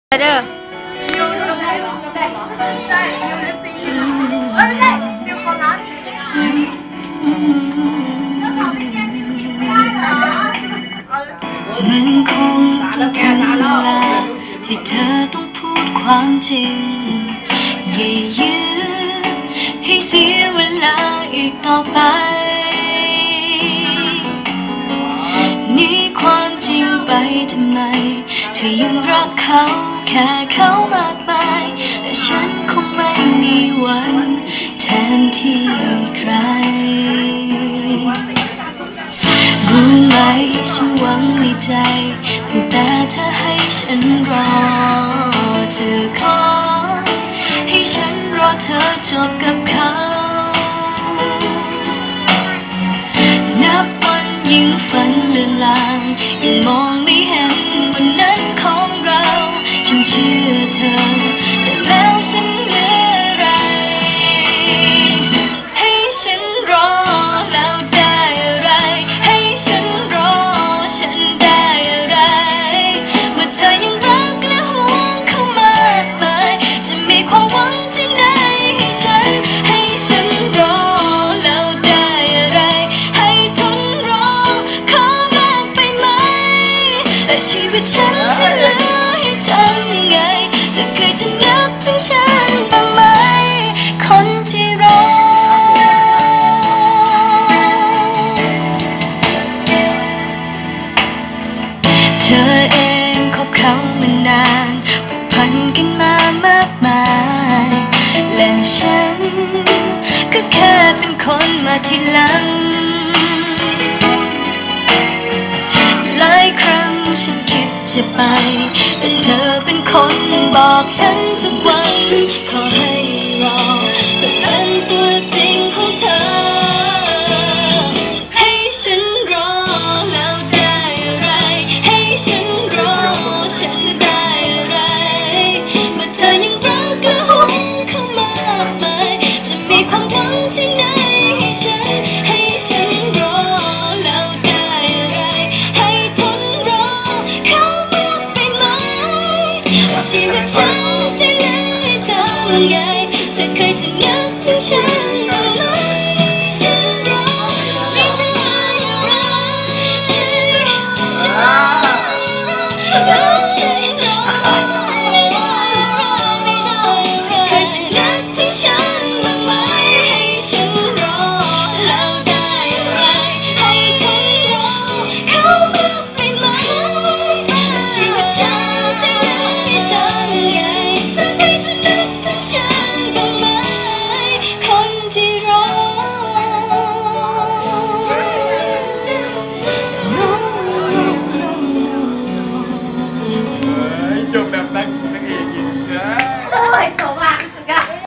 เด้อนิวน้ำแดงเหรอน้ำแดงเหรอใช่นิวลิปซิงค์ไม่ใช่นิวคอนัสแล้วขอเป็นแกมมิวสิกไม่ได้เหรอมันคงต้องถึงเวลาที่เธอต้องพูดความจริงอย่ายื้อให้เสียเวลาอีกต่อไปหนีความจริงไปทำไมเธอยังรักเขาแค่เขามากมายและฉันคงไม่มีวันแทนที่ใครรู้ไหมฉันหวังในใจตั้งแต่เธอให้ฉันรอเธอขอให้ฉันรอเธอจบกับเขานับวันยิ่งฝันเลือนลางยิ่งมองไม่เห็นวันนั้นของเราฉันเชื่อเธอแต่แล้วฉันเหลืออะไรให้ฉันรอแล้วได้อะไรให้ฉันรอฉันได้อะไรเมื่อเธอยังรักและห่วงเขามากมายจะมีความหวังที่ไหนให้ฉันรอแล้วได้อะไรให้ทนรอขอมากไปไหมแต่ชีวิตฉันจะเหลือให้ทำยังไงจะเคยจะนึกถึงฉันบ้างไหมคนที่รอเธอเองคบเขามานานผูกพันกันมามากมายและฉันก็แค่เป็นคนมาทีหลังหลายครั้งฉันคิดจะไปแต่เธอเป็นคนบอกฉันทุกวันขอให้รอแต่เป็นตัวจริงของเธอให้ฉันรอแล้วได้อะไรให้ฉันรอฉันได้อะไรเมื่อเธอยังรักและห่วงเขามากมายจะมีความหวังที่ไหนให้ฉันรอแล้วได้อะไรให้ทนรอเขามากไปไหมชีวิตฉันจะเหลือให้ทำไงเธอเคยจะนึกถึงฉันบ้างไหมฉันรอไม่ได้อะไรฉันรอฉันรอฉันรอไม่ได้เธอเคยจะนึกถึงฉันบ้างไหมให้ฉันรอแล้วได้อะไรให้ทนรอเขามากไปไหมชีวิตฉันจะเหลือให้ทำไงเธอเคยจะนึกถึงฉันบ้างไหมคนที่รอจบแบบแบ็ค